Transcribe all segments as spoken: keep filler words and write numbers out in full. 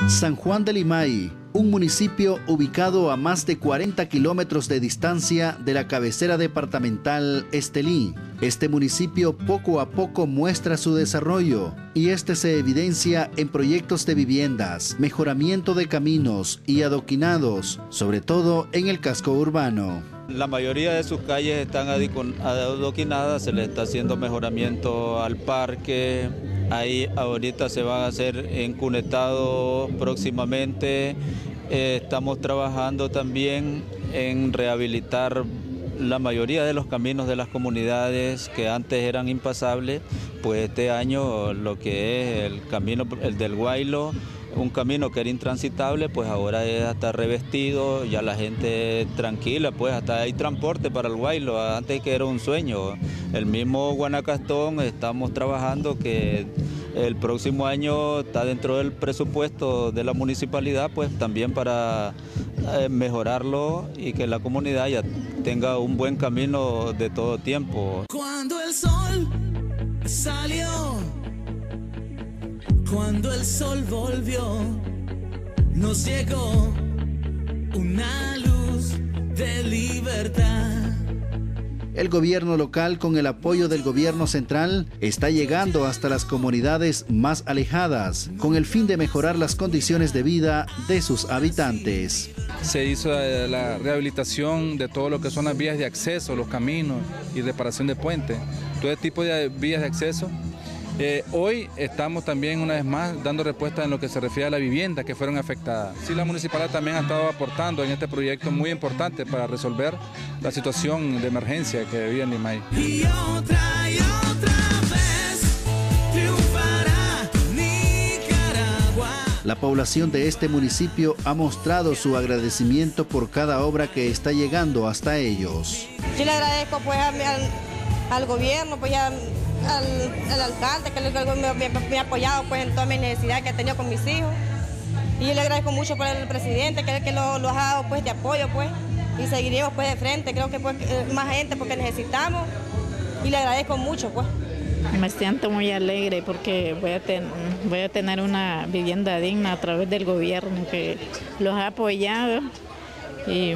San Juan del Limay, un municipio ubicado a más de cuarenta kilómetros de distancia de la cabecera departamental Estelí. Este municipio poco a poco muestra su desarrollo y este se evidencia en proyectos de viviendas, mejoramiento de caminos y adoquinados, sobre todo en el casco urbano. La mayoría de sus calles están adoquinadas, se le está haciendo mejoramiento al parque. Ahí ahorita se va a hacer encunetado próximamente. Eh, estamos trabajando también en rehabilitar la mayoría de los caminos de las comunidades que antes eran impasables. Pues este año lo que es el camino, el del Guaylo, un camino que era intransitable, pues ahora ya está revestido, ya la gente tranquila, pues hasta hay transporte para el Guaylo, antes que era un sueño. El mismo Guanacastón estamos trabajando que el próximo año está dentro del presupuesto de la municipalidad, pues también para eh, mejorarlo y que la comunidad ya tenga un buen camino de todo tiempo. Cuando el sol salió, cuando el sol volvió, nos llegó una luz de libertad. El gobierno local, con el apoyo del gobierno central, está llegando hasta las comunidades más alejadas, con el fin de mejorar las condiciones de vida de sus habitantes. Se hizo la rehabilitación de todo lo que son las vías de acceso, los caminos y reparación de puentes, todo este tipo de vías de acceso. Eh, hoy estamos también una vez más dando respuesta en lo que se refiere a la vivienda que fueron afectadas. Sí, la municipalidad también ha estado aportando en este proyecto muy importante para resolver la situación de emergencia que vive en Limay. Y otra y otra vez triunfará Nicaragua. La población de este municipio ha mostrado su agradecimiento por cada obra que está llegando hasta ellos. Yo le agradezco pues a mi, al, al gobierno, pues ya Al, al alcalde que me, me, me ha apoyado pues, en todas mis necesidades que he tenido con mis hijos. Y yo le agradezco mucho por el presidente, que es el que lo, lo ha dado pues, de apoyo. Pues, y seguiremos pues, de frente, creo que pues, más gente porque necesitamos. Y le agradezco mucho. Pues. Me siento muy alegre porque voy a, ten, voy a tener una vivienda digna a través del gobierno que los ha apoyado. Y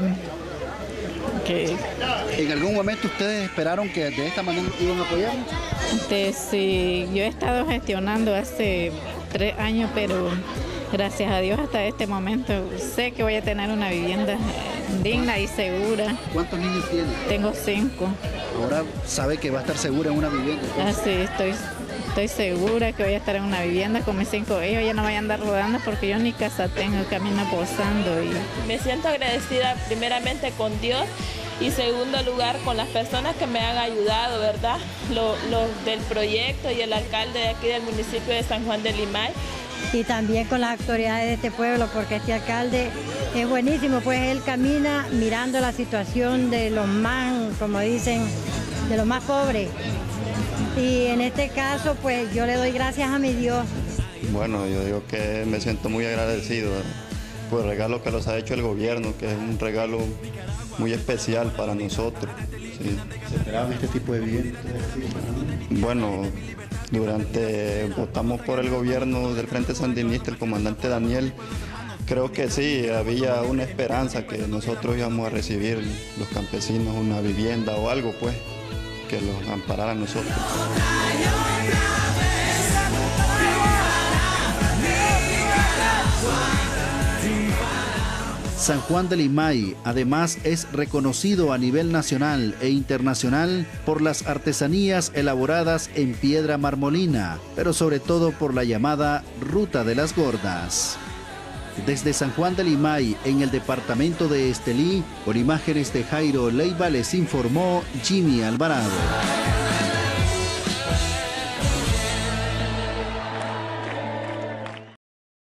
que ¿En algún momento ustedes esperaron que de esta manera iban a apoyar? De, sí, yo he estado gestionando hace tres años, pero gracias a Dios hasta este momento sé que voy a tener una vivienda digna y segura. ¿Cuántos niños tiene? Tengo cinco. Ahora sabe que va a estar segura en una vivienda. Así, estoy, estoy segura que voy a estar en una vivienda con mis cinco hijos. Ya no voy a andar rodando porque yo ni casa tengo, camino posando. Y... Me siento agradecida primeramente con Dios y segundo lugar con las personas que me han ayudado, ¿verdad? Los lo del proyecto y el alcalde de aquí del municipio de San Juan del Limay. Y también con las autoridades de este pueblo, porque este alcalde es buenísimo, pues él camina mirando la situación de los más, como dicen, de los más pobres. Y en este caso, pues yo le doy gracias a mi Dios. Bueno, yo digo que me siento muy agradecido por el regalo que nos ha hecho el gobierno, que es un regalo muy especial para nosotros. Sí. ¿Se esperaban este tipo de viviendas? Bueno, durante votamos por el gobierno del Frente Sandinista, el comandante Daniel, creo que sí, había una esperanza que nosotros íbamos a recibir, los campesinos, una vivienda o algo, pues, que los amparara a nosotros. San Juan del Limay, además, es reconocido a nivel nacional e internacional por las artesanías elaboradas en piedra marmolina, pero sobre todo por la llamada Ruta de las Gordas. Desde San Juan del Limay, en el departamento de Estelí, con imágenes de Jairo Leiva, les informó Jimmy Alvarado.